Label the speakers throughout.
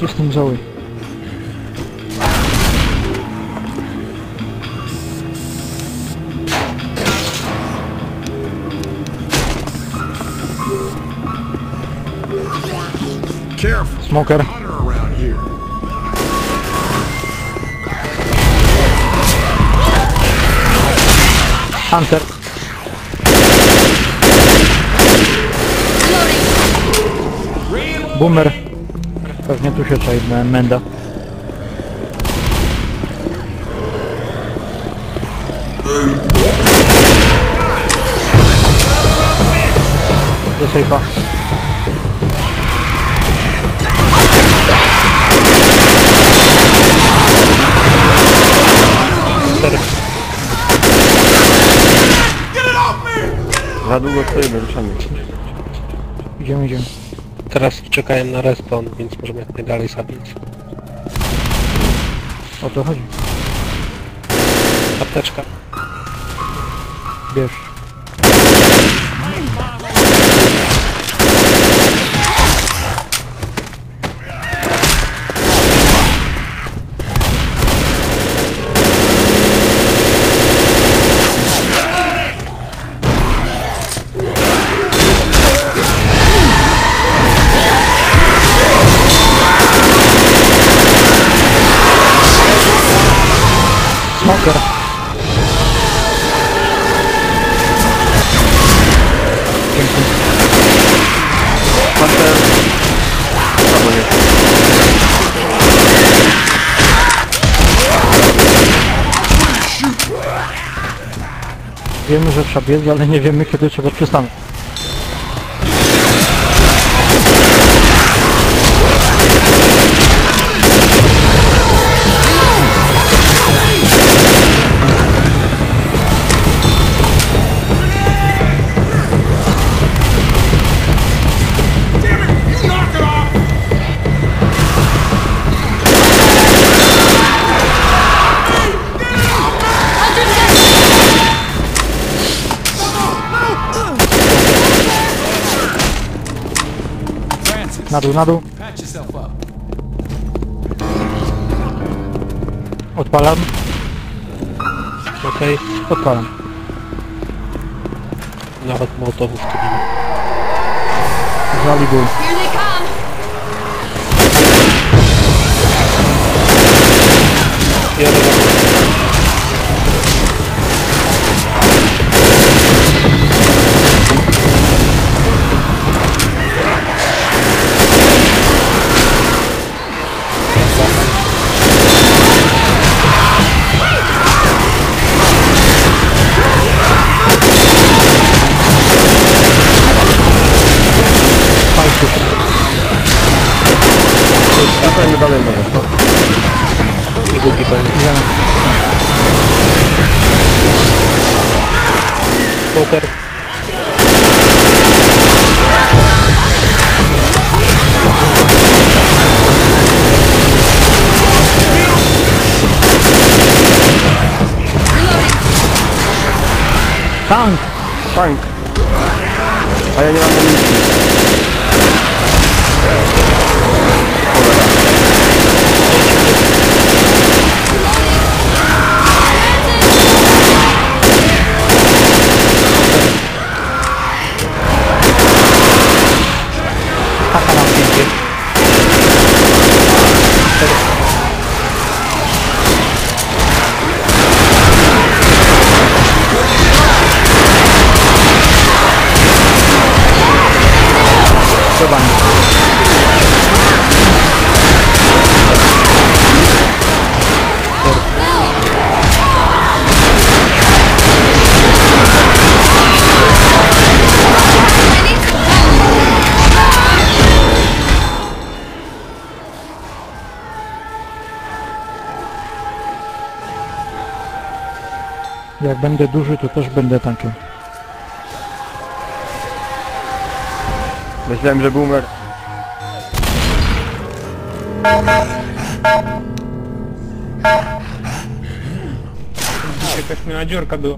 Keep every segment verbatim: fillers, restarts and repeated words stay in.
Speaker 1: Jestem Zoe. Smoker. Hunter. Boomer. Pewnie tu się czai na Menda. Do sejfa.
Speaker 2: Za długo stoimy, ruszamy.
Speaker 1: Idziemy, idziemy.
Speaker 3: Teraz czekają na respawn, więc możemy jak najdalej zabić.
Speaker 1: O to chodzi.
Speaker 3: Apteczka.
Speaker 1: Bierz. Smoker. Dziękuję.
Speaker 2: Hunter. Albo nie.
Speaker 1: Wiemy, że trzeba biec, ale nie wiemy, kiedy trzeba przystanąć. Na dół, na dół. Odpalam.
Speaker 3: Okej. Okay.
Speaker 1: Odpalam.
Speaker 3: Nawet mołotowów tu nie ma.
Speaker 1: Żali ból.
Speaker 3: Jadę na
Speaker 2: Zostańmy dalej na nas, no.
Speaker 3: i drugi pewnie.
Speaker 1: Idziemy.
Speaker 3: Smoker.
Speaker 1: Tank!
Speaker 2: Tank. A ja nie mam amunicji.
Speaker 1: Haka nam pięknie. Zobacz. Jak będę duży, to też będę tankiem.
Speaker 2: Myślałem, że boomer.
Speaker 3: Jakaś miała dziurka była.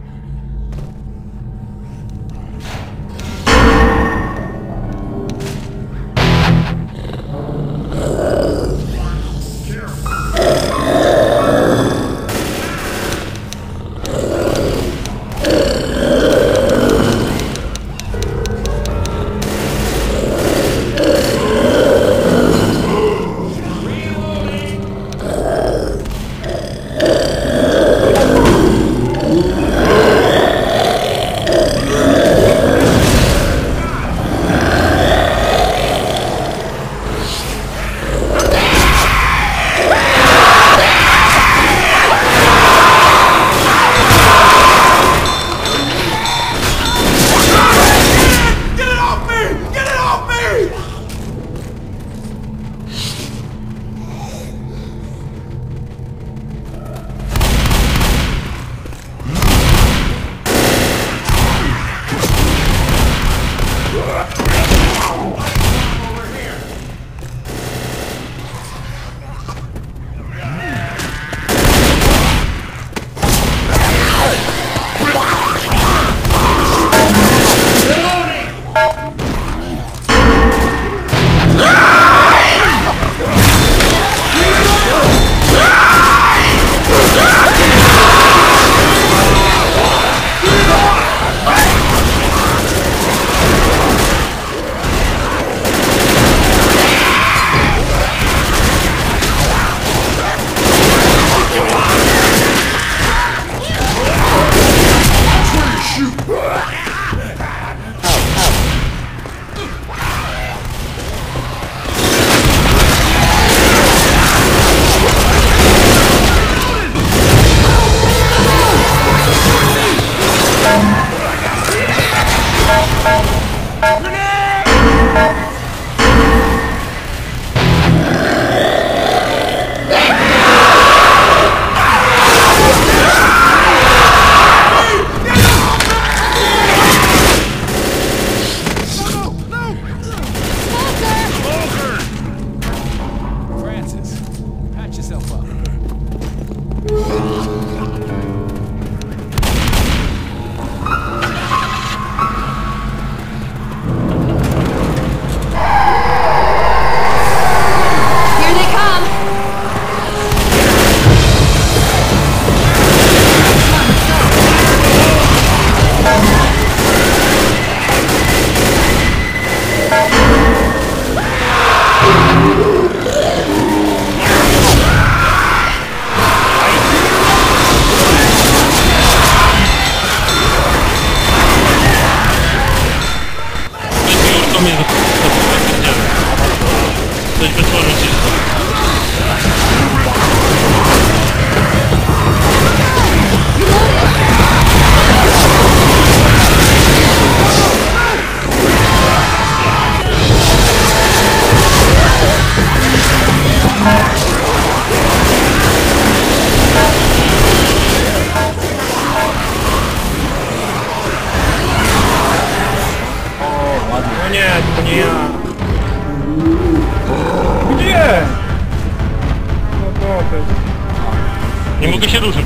Speaker 3: Nie mogę się ruszyć.